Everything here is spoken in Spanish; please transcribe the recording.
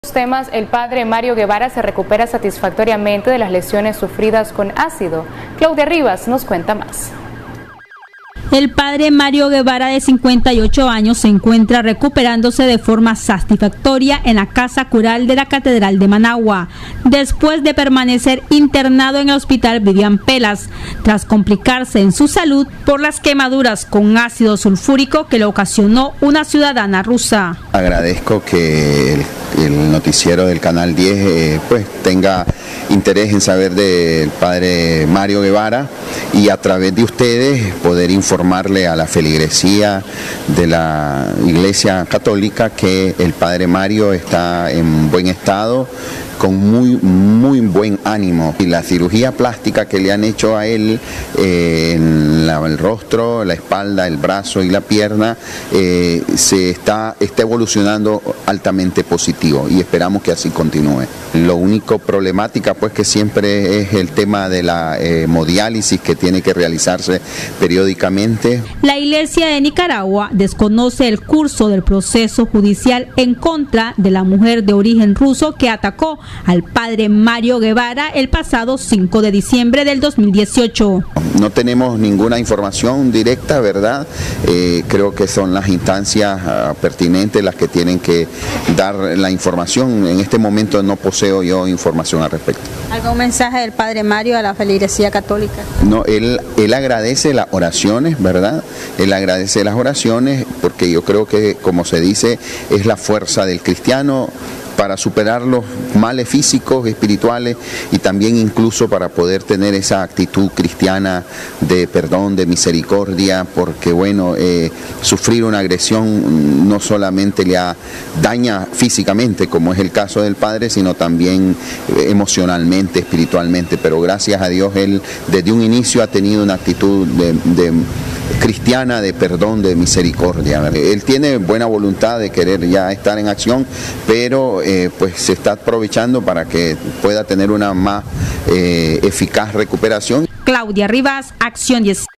Temas, el padre Mario Guevara se recupera satisfactoriamente de las lesiones sufridas con ácido. Claudia Rivas nos cuenta más. El padre Mario Guevara, de 58 años, se encuentra recuperándose de forma satisfactoria en la casa cural de la Catedral de Managua, después de permanecer internado en el hospital Vivian Pelas, tras complicarse en su salud por las quemaduras con ácido sulfúrico que le ocasionó una ciudadana rusa. Agradezco que el noticiero del Canal 10 tenga interés en saber del padre Mario Guevara y a través de ustedes poder informarle a la feligresía de la Iglesia Católica que el padre Mario está en buen estado, con muy buen ánimo, y la cirugía plástica que le han hecho a él en el rostro, la espalda, el brazo y la pierna está evolucionando altamente positivo y esperamos que así continúe. Lo único problemática pues que siempre es el tema de la hemodiálisis que tiene que realizarse periódicamente. La Iglesia de Nicaragua desconoce el curso del proceso judicial en contra de la mujer de origen ruso que atacó al padre Mario Guevara el pasado 5 de diciembre del 2018. No tenemos ninguna información directa, ¿verdad? Creo que son las instancias pertinentes las que tienen que dar la información. En este momento no poseo yo información al respecto. ¿Algún mensaje del padre Mario a la feligresía católica? No, él agradece las oraciones, ¿verdad? Él agradece las oraciones porque yo creo que, como se dice, es la fuerza del cristiano para superar los males físicos, espirituales y también incluso para poder tener esa actitud cristiana de perdón, de misericordia, porque bueno, sufrir una agresión no solamente daña físicamente, como es el caso del padre, sino también emocionalmente, espiritualmente, pero gracias a Dios él desde un inicio ha tenido una actitud de cristiana, de perdón, de misericordia. Él tiene buena voluntad de querer ya estar en acción, pero pues se está aprovechando para que pueda tener una más eficaz recuperación. Claudia Rivas, Acción 10.